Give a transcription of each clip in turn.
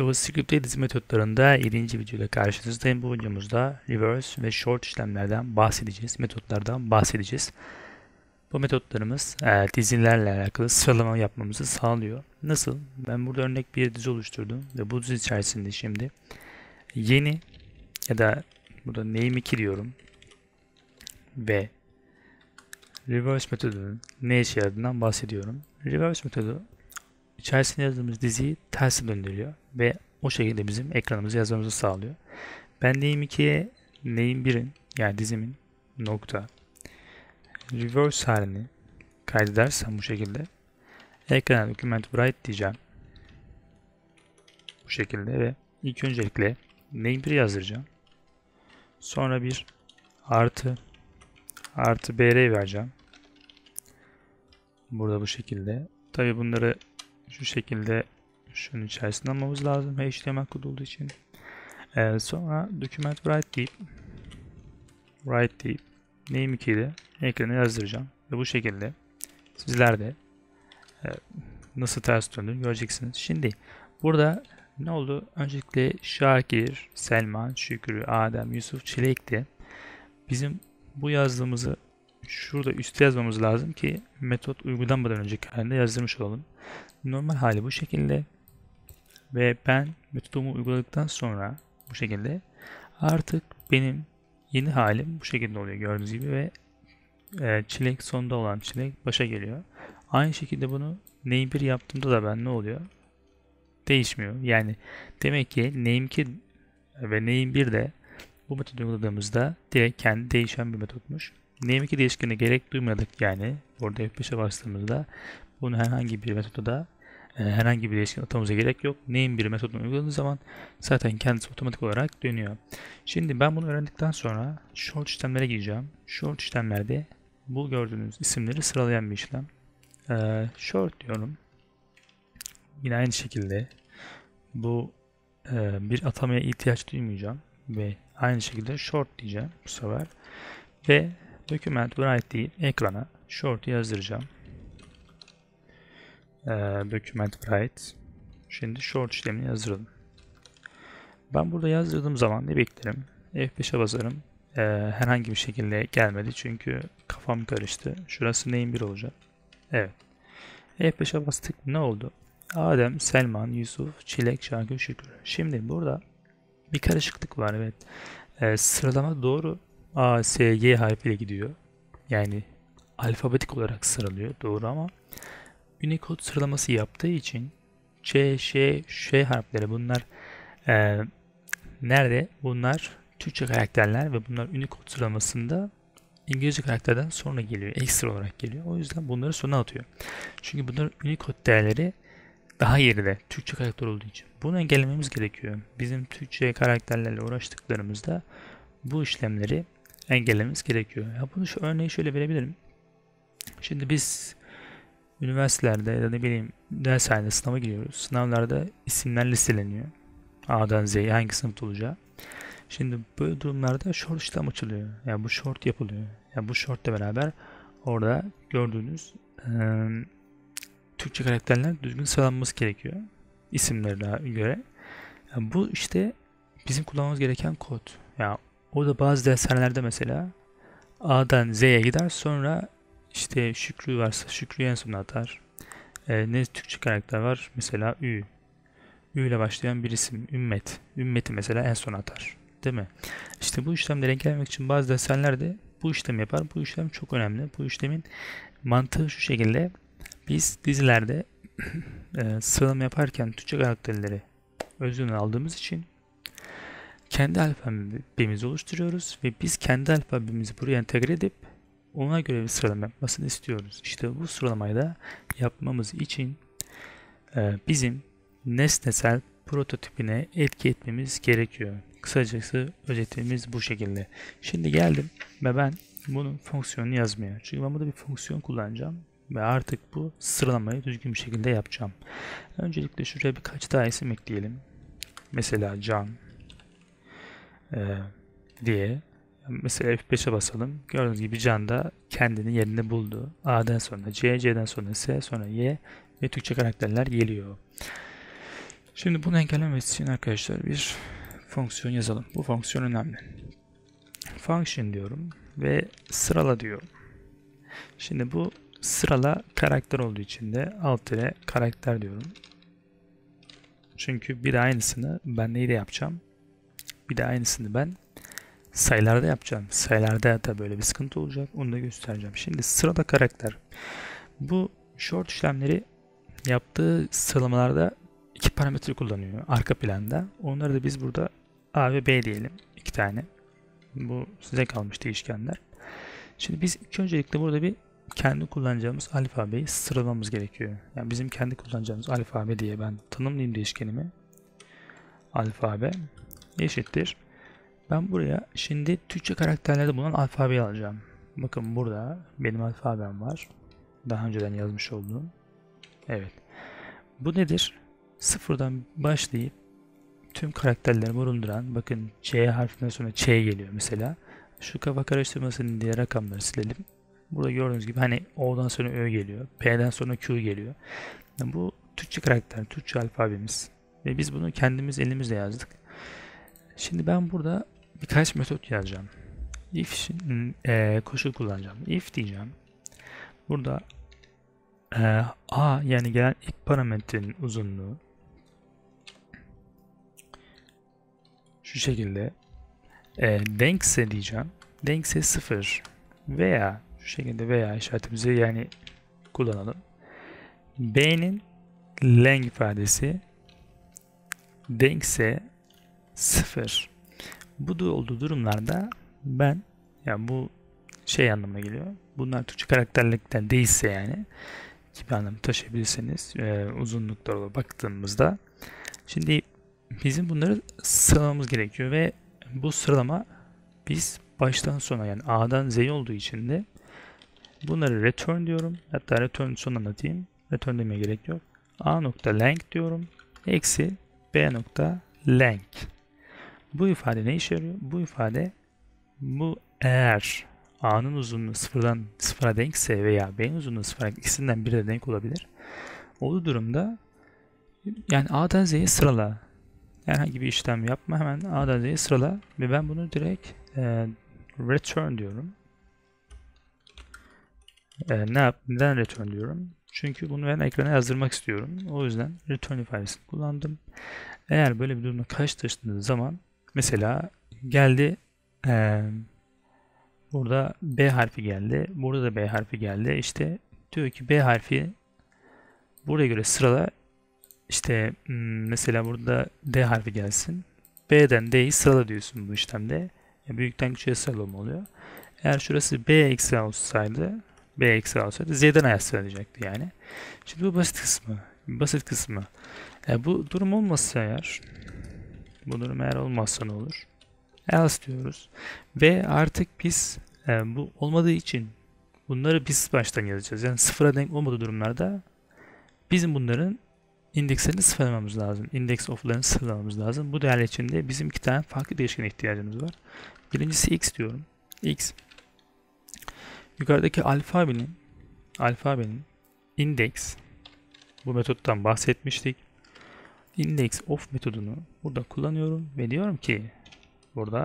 JavaScript'te dizi metotlarında 7. videoyla karşınızdayım. Bu videomuzda reverse ve short işlemlerden bahsedeceğiz, metotlardan bahsedeceğiz. Bu metotlarımız dizilerle alakalı sıralama yapmamızı sağlıyor. Nasıl? Ben burada örnek bir dizi oluşturdum ve bu dizi içerisinde şimdi yeni ya da burada name2 diyorum ve reverse metodunun ne işe yaradığından bahsediyorum. Reverse metodu İçerisine yazdığımız diziyi terse döndürüyor ve o şekilde bizim ekranımızı yazmamızı sağlıyor. Ben name2'ye name1'in yani dizimin nokta reverse halini kaydedersem bu şekilde ekrana document write diyeceğim. Bu şekilde ve ilk öncelikle name1 yazdıracağım. Sonra bir artı br vereceğim. Burada bu şekilde. Tabi bunları şu şekilde şunun içerisinde almamız lazım HTML kodu olduğu için. Sonra document write deyip name2 ile ekrana yazdıracağım ve bu şekilde sizler de nasıl ters döndüğünü göreceksiniz. Şimdi burada ne oldu? Öncelikle Şakir, Selman, Şükrü, Adem, Yusuf, Çilek'ti. Bizim bu yazdığımızı şurada üstte yazmamız lazım ki metot uygulanmadan önceki halinde yazdırmış olalım. Normal hali bu şekilde ve ben metodumu uyguladıktan sonra bu şekilde artık benim yeni halim bu şekilde oluyor gördüğünüz gibi ve çilek sonda olan çilek başa geliyor. Aynı şekilde bunu name1 yaptığımda da ben ne oluyor? Değişmiyor. Yani demek ki name2 ve name1 de bu metodu uyguladığımızda direkt kendi değişen bir metotmuş. Name2 değişkenine gerek duymadık yani. Orada F5'e bastığımızda bunu herhangi bir metoda herhangi bir değişken atamamıza gerek yok. Name1 metodunu uyguladığımız zaman zaten kendisi otomatik olarak dönüyor. Şimdi ben bunu öğrendikten sonra short işlemlere gireceğim. Short işlemlerde bu gördüğünüz isimleri sıralayan bir işlem. Short diyorum. Yine aynı şekilde bu bir atamaya ihtiyaç duymayacağım ve aynı şekilde short diyeceğim bu sefer ve document write deyip ekrana short yazdıracağım. Document write. Şimdi short işlemini yazdıralım. Ben burada yazdırdığım zaman ne beklerim? F5'e basarım. Herhangi bir şekilde gelmedi çünkü kafam karıştı. Şurası name1 olacak. Evet. F5'e bastık. Ne oldu? Adem, Selman, Yusuf, Çilek, Şakir, Şükrü. Şimdi burada bir karışıklık var. Evet. Sıralama doğru A, S, Y harfiyle gidiyor. Yani alfabetik olarak sıralıyor. Doğru ama Unicode sıralaması yaptığı için C, Ş harfleri bunlar nerede? Bunlar Türkçe karakterler ve bunlar Unicode sıralamasında İngilizce karakterden sonra geliyor. Ekstra olarak geliyor. O yüzden bunları sona atıyor. Çünkü bunların Unicode değerleri daha geride. Türkçe karakter olduğu için. Bunu engellememiz gerekiyor. Bizim Türkçe karakterlerle uğraştıklarımızda bu işlemleri engellememiz gerekiyor. Ya bunu şu örneği şöyle verebilirim. Şimdi biz üniversitelerde ya da ne bileyim dershanede sınava giriyoruz. Sınavlarda isimler listeleniyor. A'dan Z'ye hangi sınıfta olacağı. Şimdi böyle durumlarda short işlem açılıyor. Yani bu short yapılıyor. Yani bu shortla beraber orada gördüğünüz Türkçe karakterler düzgün sıralanması gerekiyor. İsimlerine göre. Yani bu işte bizim kullanmamız gereken kod. Yani o da bazı dershanelerde mesela A'dan Z'ye gider sonra işte Şükrü varsa Şükrü'yü en sona atar. Ne Türkçe karakter var? Mesela Ü. Ü ile başlayan bir isim. Ümmet. Ümmet'i mesela en sona atar. Değil mi? İşte bu işlemleri engellemek için bazı dershaneler de bu işlem yapar. Bu işlem çok önemli. Bu işlemin mantığı şu şekilde. Biz dizilerde sıralama yaparken Türkçe karakterleri özünü aldığımız için kendi alfabemizi oluşturuyoruz ve biz kendi alfabemizi buraya entegre edip ona göre bir sıralama yapmasını istiyoruz. İşte bu sıralamayı da yapmamız için bizim nesnesel prototipine etki etmemiz gerekiyor. Kısacası özetimiz bu şekilde. Şimdi geldim ve ben bunun fonksiyonunu yazmaya. Çünkü ben burada bir fonksiyon kullanacağım ve artık bu sıralamayı düzgün bir şekilde yapacağım. Öncelikle şuraya birkaç daha isim ekleyelim. Mesela Can diye. Mesela F5'e basalım. Gördüğünüz gibi Can da kendini yerinde buldu. A'dan sonra C, C'den sonra S, sonra Y ve Türkçe karakterler geliyor. Şimdi bunu engellemesi için arkadaşlar bir fonksiyon yazalım. Bu fonksiyon önemli. Function diyorum ve sırala diyorum. Şimdi bu sırala karakter olduğu için de alt tire karakter diyorum. Çünkü bir de aynısını ben neyle yapacağım? Bir de aynısını ben sayılarda yapacağım. Sayılarda da böyle bir sıkıntı olacak. Onu da göstereceğim. Şimdi sırada karakter. Bu short işlemleri yaptığı sıralamalarda iki parametre kullanıyor arka planda. Onları da biz burada A ve B diyelim. İki tane. Bu size kalmış değişkenler. Şimdi biz ilk öncelikle burada bir kendi kullanacağımız alfabeyi sıralamamız gerekiyor. Yani bizim kendi kullanacağımız alfabe diye ben tanımlayayım değişkenimi. Alfabe eşittir. Ben buraya şimdi Türkçe karakterlerde bulunan alfabeyi alacağım. Bakın burada benim alfabem var. Daha önceden yazmış olduğum. Evet. Bu nedir? Sıfırdan başlayıp tüm karakterleri barındıran, bakın C harfinden sonra Ç geliyor mesela. Şu kafa karıştırmasının diğer rakamları silelim. Burada gördüğünüz gibi hani O'dan sonra Ö geliyor. P'den sonra Q geliyor. Yani bu Türkçe karakter, Türkçe alfabemiz. Ve biz bunu kendimiz elimizle yazdık. Şimdi ben burada birkaç metot yazacağım. If koşul kullanacağım. If diyeceğim. Burada A yani gelen ilk parametrenin uzunluğu şu şekilde denkse diyeceğim. Denkse 0 veya şu şekilde veya işaretimizi yani kullanalım. B'nin length ifadesi denkse 0. Bu da olduğu durumlarda ben yani bu şey anlamına geliyor. Bunlar Türkçe karakterlikten değilse yani gibi anlam taşıyabilirseniz uzunluklara baktığımızda şimdi bizim bunları sıralamamız gerekiyor ve bu sıralama biz baştan sona yani A'dan Z'ye olduğu için de bunları return diyorum. Hatta return son anlatayım. Return demeye gerek yok. A nokta length diyorum. Eksi B nokta length. Bu ifade ne işe yarıyor? Bu ifade bu eğer A'nın uzunluğu sıfırdan sıfıra denkse veya B'nin uzunluğu sıfıra ikisinden biri de denk olabilir. Olduğu durumda yani A'dan Z'ye sırala. Herhangi bir işlem yapma. Hemen A'dan Z'ye sırala ve ben bunu direkt return diyorum. Neden return diyorum? Çünkü bunu ben ekrana yazdırmak istiyorum. O yüzden return ifadesini kullandım. Eğer böyle bir durumda karşılaştığınız zaman mesela geldi burada B harfi geldi. Burada da B harfi geldi. İşte diyor ki B harfi buraya göre sırala. İşte mesela burada D harfi gelsin. B'den D'yi sırala diyorsun bu işlemde. Yani büyükten küçüğe sıralama oluyor. Eğer şurası B eksi olsaydı Z'den A'ya sıralayacaktı yani. Şimdi bu basit kısmı. Basit kısmı. Bu durum olmazsa eğer bu durum eğer olmazsa ne olur? Else diyoruz. Ve artık biz bu olmadığı için bunları biz baştan yazacağız. Yani sıfıra denk olmadığı durumlarda bizim bunların indekslerini sıfırlamamız lazım. Index of'larını sıfırlamamız lazım. Bu değerler için de bizim iki tane farklı değişkene ihtiyacımız var. Birincisi x diyorum. X. Yukarıdaki alfabenin index bu metottan bahsetmiştik. Index of metodunu burada kullanıyorum ve diyorum ki burada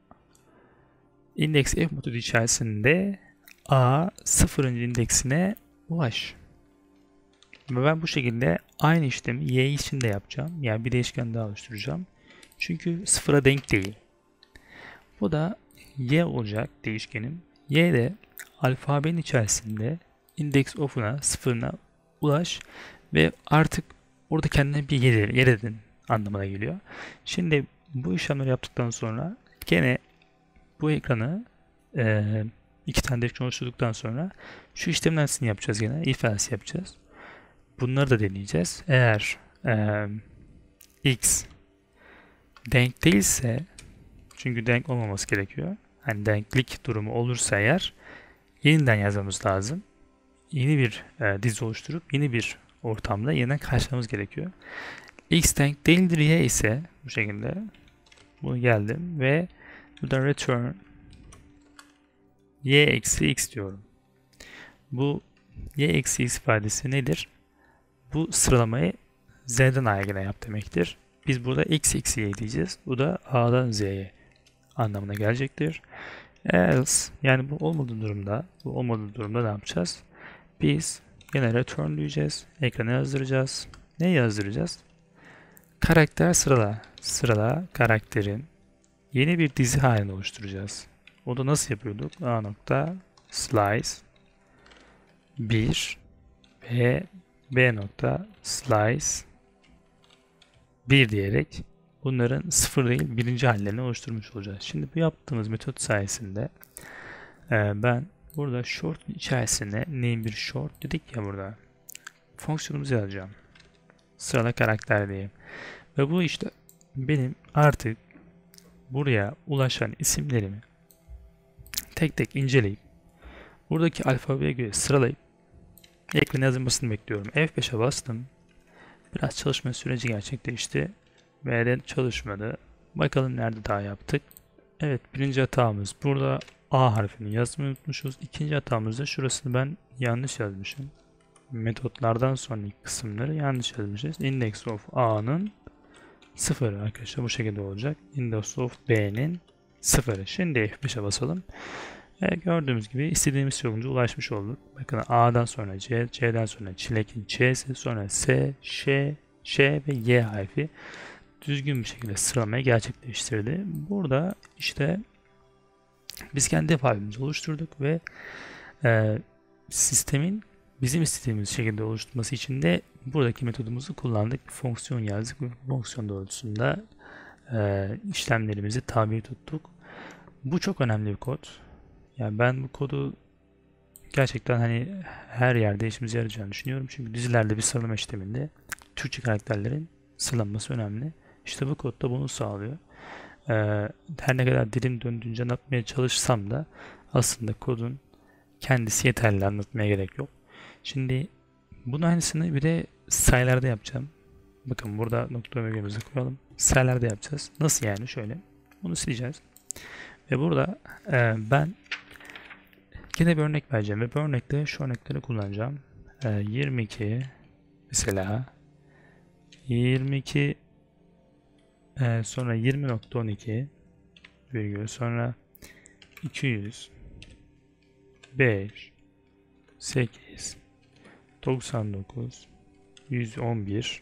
index f metodu içerisinde a sıfırıncı indeksine ulaş. Ve ben bu şekilde aynı işlemi y için de yapacağım. Yani bir değişken daha oluşturacağım. Çünkü sıfıra denk değil. Bu da y olacak değişkenim. Y de alfabenin içerisinde index of'una sıfırına ulaş ve artık orada kendine bir yer edin anlamına geliyor. Şimdi bu işlemleri yaptıktan sonra gene bu ekranı iki tane değişken oluşturduktan sonra şu işlemin aynısını yapacağız gene. If else yapacağız. Bunları da deneyeceğiz. Eğer x denk değilse çünkü denk olmaması gerekiyor. Hani denklik durumu olursa eğer yeniden yazmamız lazım. Yeni bir dizi oluşturup yeni bir ortamda yeniden karşılamamız gerekiyor. X denk değildir y ise bu şekilde bunu geldim ve burada return y eksi x diyorum. Bu y eksi x ifadesi nedir? Bu sıralamayı Z'den A'ya gelen yap demektir. Biz burada X eksi Y diyeceğiz. Bu da A'dan Z'ye anlamına gelecektir. Else, yani bu olmadığı durumda ne yapacağız? Biz yine return diyeceğiz. Ekrana yazdıracağız. Ne yazdıracağız? Karakter sırala. Sırala karakterin yeni bir dizi halini oluşturacağız. O da nasıl yapıyorduk? A nokta slice 1 ve B nokta slice 1 diyerek bunların sıfır değil birinci hallerini oluşturmuş olacağız. Şimdi bu yaptığımız metot sayesinde ben burada short içerisine name bir short dedik ya, burada fonksiyonumuzu yazacağım. Sırala karakter diyeyim. Ve bu işte benim artık buraya ulaşan isimlerimi tek tek inceleyip buradaki alfabeye göre sıralayıp ekrana yazılmasını bekliyorum. F5'e bastım. Biraz çalışma süreci gerçekleşti. V'den çalışmadı. Bakalım nerede daha yaptık. Evet, birinci hatamız burada A harfini yazmayı unutmuşuz. İkinci hatamız da şurasını ben yanlış yazmışım. Metotlardan sonraki kısımları yanlış yazmışız. Index of A'nın 0 arkadaşlar, bu şekilde olacak. Index of B'nin 0'ı. Şimdi F5'e basalım. Gördüğümüz gibi istediğimiz sonuca ulaşmış olduk. Bakın A'dan sonra C, C'den sonra çilekin Ç'si, sonra S, Ş ve Y harfi düzgün bir şekilde sıralamayı gerçekleştirdi. Burada işte biz kendi alfabemizi oluşturduk ve sistemin bizim istediğimiz şekilde oluşturması için de buradaki metodumuzu kullandık. Bir fonksiyon yazdık ve fonksiyon doğrultusunda işlemlerimizi tabi tuttuk. Bu çok önemli bir kod. Yani ben bu kodu gerçekten hani her yerde işimize yarayacağını düşünüyorum. Çünkü dizilerde bir sıralama işleminde Türkçe karakterlerin sıralanması önemli. İşte bu kod da bunu sağlıyor. Her ne kadar dilim döndüğünce anlatmaya çalışsam da aslında kodun kendisi yeterli, anlatmaya gerek yok. Şimdi bunun aynısını bir de sayılarda yapacağım. Bakın burada nokta ömrümüzü koyalım. Sayılarda yapacağız. Nasıl yani? Şöyle. Bunu sileceğiz. Ve burada ben yine bir örnek vereceğim ve bu örnekte şu örnekleri kullanacağım. 22 mesela 22 sonra 20.12 virgül sonra 200 5 8 99 111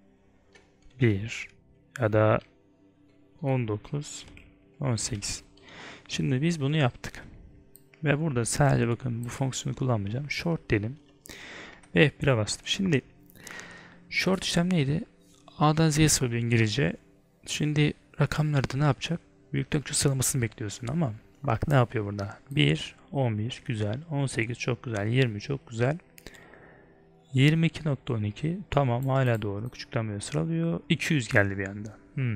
1 ya da 19 18. Şimdi biz bunu yaptık. Ve burada sadece bakın bu fonksiyonu kullanmayacağım. Short dedim. Ve F1'e bastım. Şimdi short işlem neydi? A'dan Z'ye sıralıyor İngilizce. Şimdi rakamları da ne yapacak? Büyükten küçük sıralamasını bekliyorsun ama bak ne yapıyor burada? 1, 11 güzel, 18 çok güzel, 20 çok güzel. 22.12 tamam, hala doğru. Küçükten böyle sıralıyor. 200 geldi bir anda.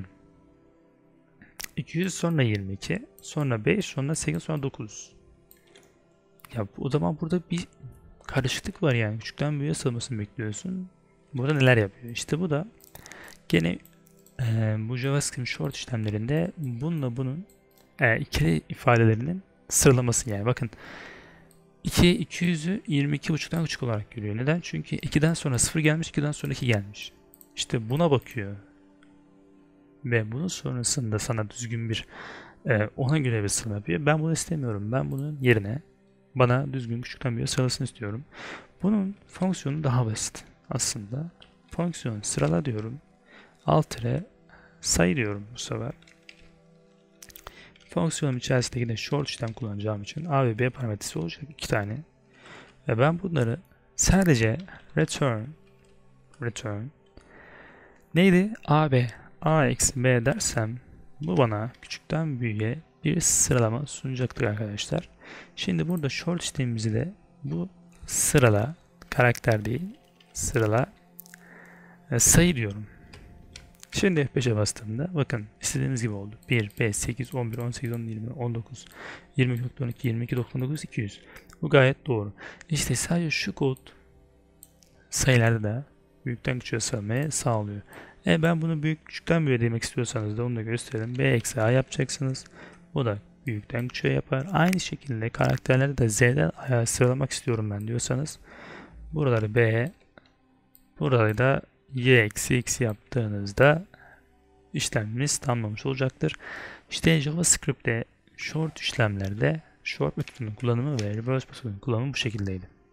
200 sonra 22, sonra 5, sonra 8, sonra 9. Ya o zaman burada bir karışıklık var yani. Küçükten büyüğe sığmasını bekliyorsun. Burada neler yapıyor? İşte bu da gene bu JavaScript short işlemlerinde bununla bunun ikili ifadelerinin sıralaması yani. Bakın 200'ü 22.5'tan küçük olarak görüyor. Neden? Çünkü 2'den sonra 0 gelmiş, 2'den sonra 2 gelmiş. İşte buna bakıyor. Ve bunun sonrasında sana düzgün bir ona göre bir sıralama yapıyor. Ben bunu istemiyorum. Ben bunun yerine bana düzgün küçükten büyüğe sıralasını istiyorum. Bunun fonksiyonu daha basit aslında. Fonksiyon sırala diyorum. Alt tire sayı diyorum bu sefer. Fonksiyonum içerisindeki de short işlem kullanacağım için A ve B parametresi olacak 2 tane. Ve ben bunları sadece return neydi? A eksi B dersem bu bana küçükten büyüğe bir sıralama sunacaktır arkadaşlar. Şimdi burada short işlemimizi de bu sırala karakter değil sırala sayı diyorum. Şimdi F5'e bastığımda bakın istediğimiz gibi oldu. 1, 5, 8, 11, 18, 10, 20, 19, 20.12, 22.99, 200. Bu gayet doğru. İşte sadece şu kod sayılarda da büyükten küçüğe sıralamayı sağlıyor. Ben bunu küçükten büyüğe demek istiyorsanız da onu da gösterelim. B eksi A yapacaksınız. Bu da büyükten küçüğe yapar. Aynı şekilde karakterleri de Z'den A'ya sıralamak istiyorum ben diyorsanız buraları B, buraları da y eksi x yaptığınızda işlemimiz tamamlamış olacaktır. İşte JavaScript'te short işlemlerde short metodunun kullanımı ve reverse metodunun kullanımı bu şekildeydi.